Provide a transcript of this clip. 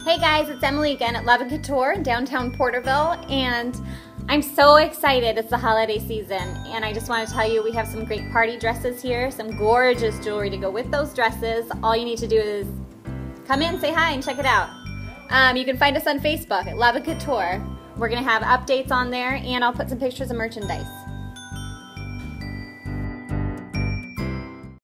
Hey guys, it's Emily again at Love & Couture in downtown Porterville, and I'm so excited. It's the holiday season, and I just want to tell you we have some great party dresses here, some gorgeous jewelry to go with those dresses. All you need to do is come in, say hi, and check it out. You can find us on Facebook at Love & Couture. We're going to have updates on there, and I'll put some pictures of merchandise.